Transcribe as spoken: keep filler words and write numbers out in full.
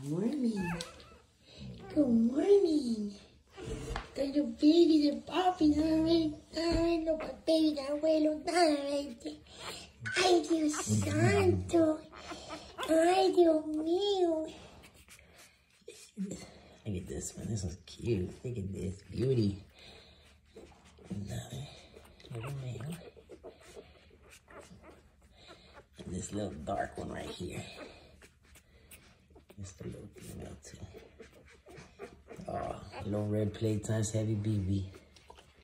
morning. Good morning. Little baby, the papi, ay, ay, no, baby, abuelo, ay, ay, Dios santo, ay, Dios mío. Look at this one, this one's cute. Look at this beauty. Another little male. And this little dark one right here. This the little female too. Oh, little red plate times heavy B B.